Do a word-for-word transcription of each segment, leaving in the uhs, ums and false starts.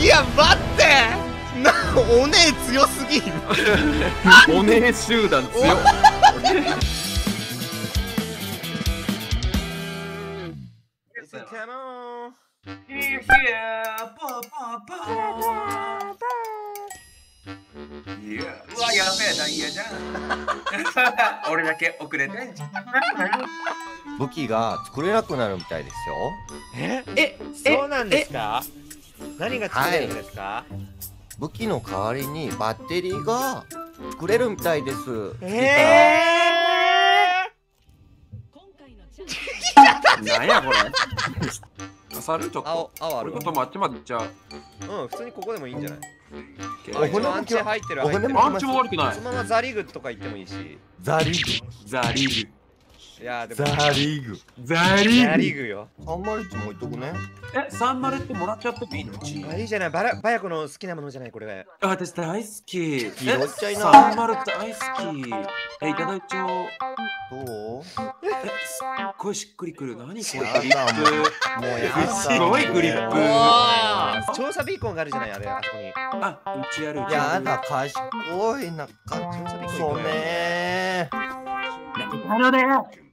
や待ってな、おねえ強すぎんおねえ集団強っいや、うわ、やべえな、嫌じゃん。俺だけ遅れてんじゃん。 武器が作れなくなるみたいですよ。 ええ、 そうなんですか？何が作れるんですか？ 武器の代わりにバッテリーが作れるみたいです。 えなんやこれ。刺さるちょっと。 青、青あるわ。 俺こともあっちまで行っちゃう。 うん、普通にここでもいいんじゃない？ お骨もアンチ入ってる、 お入ってる。 骨もアンチも悪くないそ。のままザリグとか言ってもいいし。 ザリグ。 ザリーグ。 いやでもザリグ。 ザリザーグ。 リグよ。 さんまるいちも置いとくね。 え、サンマルってもらっちゃってもいいの？ あ、いいじゃない。バラバヤコの好きなものじゃないこれ。 あ、私大好き。 拾っちゃいなサンマル大好き。え、いただいちゃおう。 どう？ え、すっごいしっくりくる。何これ。 やだグリップ。 もうやだすごいグリップ。 おお。調査ビーコンがあるじゃないあれあそこに。 あ、うちある。 やだ、賢いな。かそうねなるね。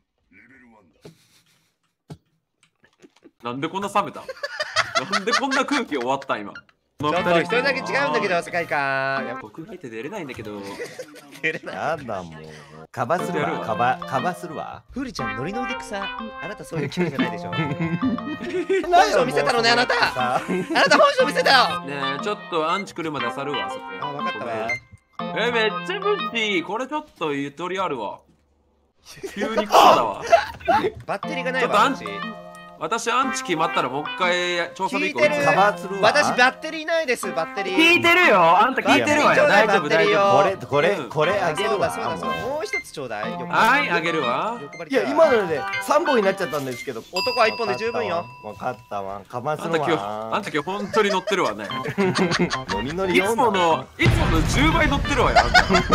なんでこんな冷めたなんでこんな空気終わった今。ちょちょっと一人だけ違うんだけど世界観。やっぱ僕入って出れないんだけど。 出れない。 やだもう。カバするわ。カバ、カバするわ。 フーリちゃんノリノリで草。あなたそういうキャラじゃないでしょ。本性見せたのねあなた。あなた本性見せたよ。 ねえ、ちょっとアンチ来るまで去るわ、そこ。 あ、わかったわ。 え、めっちゃ無視。これちょっとゆとりあるわ。急に草だわ。 バッテリーがないわ。アンチ。 私アンチ決まったらもう一回調査でいこう。 聞いてる。 カバーするわ。 私バッテリーないですバッテリー。 聞いてるよ。あんた聞いてるわよ。大丈夫大丈夫。 これ、これ、これあげるわ。 そうだそうだそうだ。もう一つちょうだい。 はい、あげるわ。 いや、今ので三本になっちゃったんですけど。 男は一本で十分よ。 わかったわ。カバーすあんた今日、 るわ。 あんた今日本当に乗ってるわね。 ノリノリいつもの、いつものじゅうばい乗ってるわよ。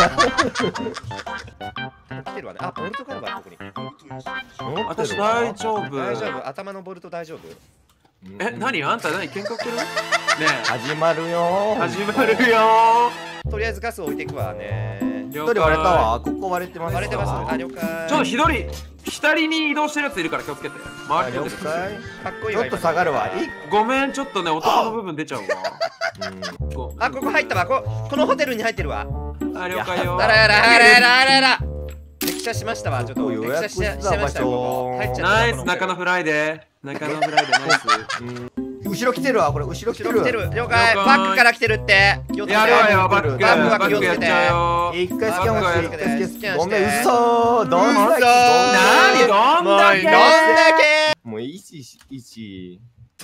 来てるわね。あ、ボルトがあるわ特に。 私大丈夫。 大丈夫。頭のボルト大丈夫。 え、何あんた何喧嘩売ってる？ねえ。 始まるよ。 始まるよ。 とりあえずガス置いていくわね。 一人割れたわ。ここ割れてます。 割れてます。あ、了解。 ちょっと左、左に移動してるやついるから気をつけて。周り了に解。 かっこいいわ。 ちょっと下がるわ。 ごめん、ちょっとね、男の部分出ちゃうわ。 あ、ここ入ったわ。ここのホテルに入ってるわ。 あ、了解よ。 あらやらあらやらあらやら。歴史しましたわ。ちょっと予歴史しし約したましたよ。入っちゃった。 ナイス、中野フライデー。中野フライデー、ナイス。 後ろ来てるわ。これ後ろ来てる。 後ろ来てる。了解。バックから来てるって。 やるわよ、バック。バックやっちゃうよ。 一回スキャンして、一回スキャンして。ごめん、嘘。どんだけ。 何どんだけ。 どんだけ。 もういいし、いいし。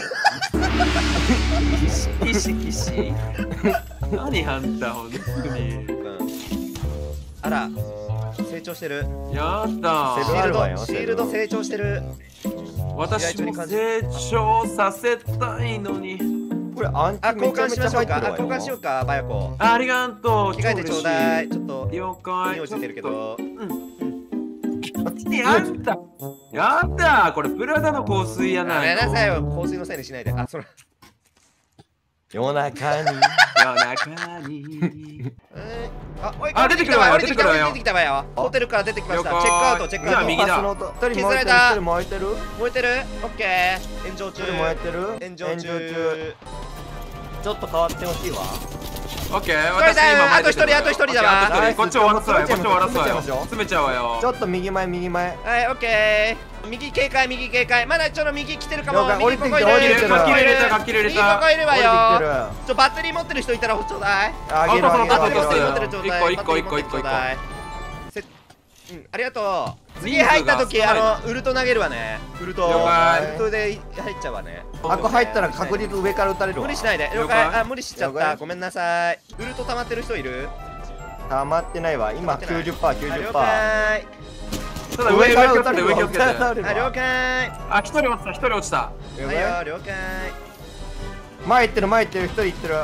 キシキシ。何あんた、ほんとに。 あら、成長してる。 やったシールド、シールド成長してる。 私も成長させたいのに。 これアンチあ、交換しましょうか。あ、 交交換しようか、バヤコ。 ありがとう。 着替えてちょうだい。ちょっと。 了解。 に落ちてるけど。 うん。やったやったこれプラダの香水やないやめなさいよ、香水のせいにしないで。あ、それ。 夜中に。 夜中に。 あ、おい、 あ、出てくるわよ、出てくるわよ。 出てきたわよ。ホテルから出てきました。チェックアウト、チェックアウト。 右だ。 削られた。燃えてる。 燃えてる。オッケー。炎上中。 燃えてる。 炎上中。 ちょっと変わってほしいわ。 オッケー、私今あと一人、あと一人だわ。 こっち終わらすわよ、こっち終わらすわよ。詰めちゃうわよ。 ちょっと右前、右前。 はい、オッケー。右警戒、右警戒。まだちょっと右来てるかも。 降りてきて、降りてきて。 ガッキリ入れた、ガッキリ入れた。 ここいるわよ。ちょ、バッテリー持ってる人いたらちょうだい。 あげるあげるあげる。 バッテリー持ってるちょうだい。 一個一個一個一個。 うん、ありがとう。次入った時、あの、ウルト投げるわね。ウルト。ウルトで入っちゃうわね。 あこ入ったら確実上から撃たれるわ。 無理しないで。了解。あ、無理しちゃった。ごめんなさい。ウルト溜まってる人いる？ 溜まってないわ。今きゅうじゅっパーセント、きゅうじゅっパーセント。 ただ上から撃たれる、上気をつけて。 あ、了解。 あ、一人落ちた、一人落ちた。 はいよ、了解。 前行ってる、前行ってる、一人行ってる。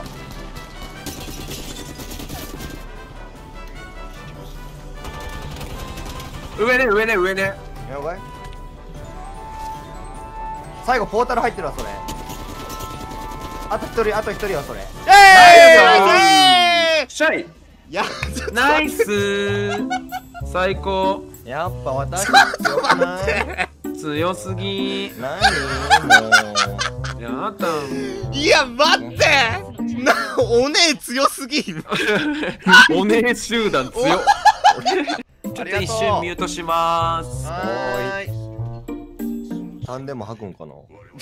上ね、上ね、上ね。 やばい。最後ポータル入ってるわ、それ。 あと一人あと一人よそれ。 えーシャイいやナイス最高。 やっぱ私強くない強すぎ。 何もうやだ。 いや待ってなおねえ強すぎんおねえ集団強っ。ちょっと一瞬ミュートします。 はーいタンでも吐くんかな。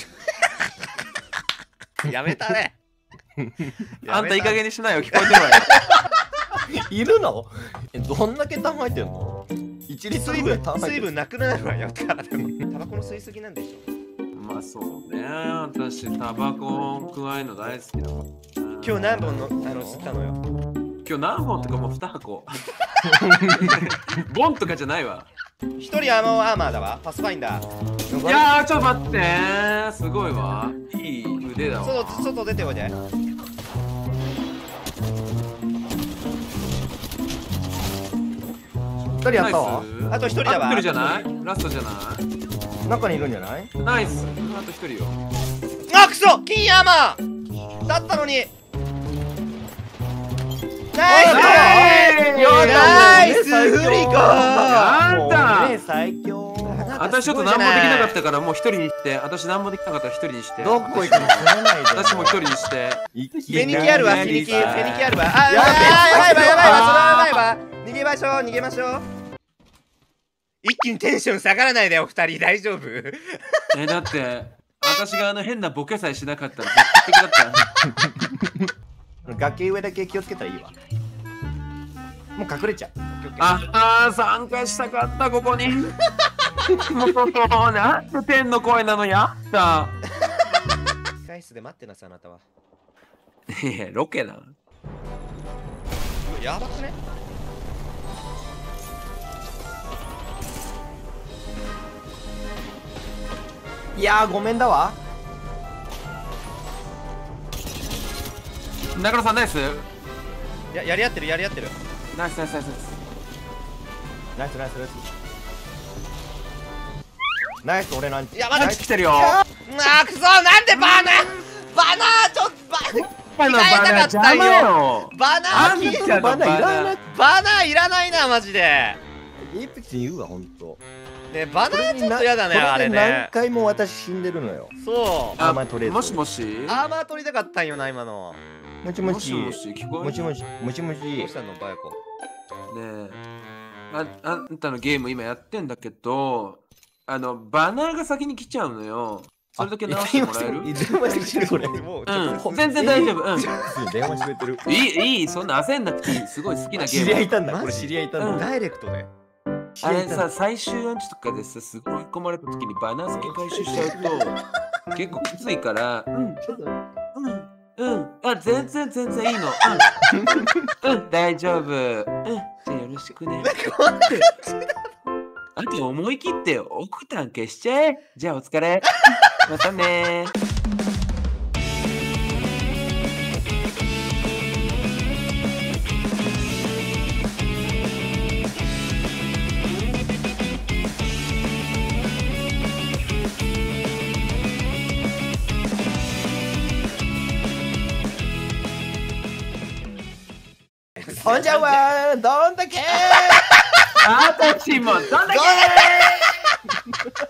やめたねあんたいい加減にしないよ、聞こえてるわよ。 いるの？え、どんだけタン入ってんの？一リットル水ぐらいタン分水入ってる。 分なくなるわよからでもタバコの吸いすぎなんでしょ。 まあそうね、私タバコを加えるの大好きだわ。 今日何本のあの吸ったのよ。 今日何本とかもうに箱。ボンとかじゃないわ。 一人アモアーマーだわ。パスファインダー。 いやーちょっと待ってー、すごいわ。いい腕だわ。 外外出ておいで。 二人やったわ。 あと一人だわあと一人じゃないラストじゃない中にいるんじゃない？ ナイス。あと一人よ。 あくそ金アーマーだったのに。ナイスナイスフリコやったね最強。 私ちょっと何もできなかったからもう一人にして。私何もできなかったら一人にして。 どこ行くの？住めないで。 私も一人にして。 フェニキあるわフェニキフェニキあるわ。あややべばいやばいやばいやばいそれはやばいわ。逃げましょう逃げましょう。一気にテンション下がらないでお二人大丈夫？ えだって私があの変なボケさえしなかったら絶対的だった。 崖上だけ気をつけたらいいわ。もう隠れちゃう。 ああ参加したかったここに。もうなんで天の声なのやった。 控室で待ってなさあなたは。 いやロケな。 やばくね？ いやーごめんだわ。 中野さんナイス。 ややり合ってるやり合ってる。 ナイスナイスナイスナイス。 ナイスナイスナイス。ナイス俺なんち。 いやまだナイス来てるよ。 あーくそなんでバナバナーちょっとババナ着替えたかったよよ。 バナあーきんたのババナいらなナい。 バナーいらないなマジで。 エイペックスに言うわほんと。 ねバナーちょっとやだねあれこれで何ね。 回も私死んでるのよ。 そうあーまあとりあえずもしもしアーマー取りたかったんよな今の。 もしもしもしもし聞こえる。 どもしもしもしもしうしたのバヤコ。 ねえああんたのゲーム今やってんだけど、あのバナーが先に来ちゃうのよ。それだけ直してもらえる？ 電話してるこれ。 もううん全然大丈夫。うん電話してくれてる。 いいいいそんな焦んなくていい。すごい好きなゲ知り合いーム。 いたんだ。これ知り合いいたんだ。 ダイレクトで。 あれさ最終アンチとかでさすごい追い込まれた時にバナー先回収しちゃうと結構きついから。うんうんうんあ全然全然いいの。うんうん大丈夫。うんじゃあよろしくね。あと思い切って奥タン消しちゃえ。じゃあお疲れ。またね。 ほんじゃはどんだけ私もどんだけ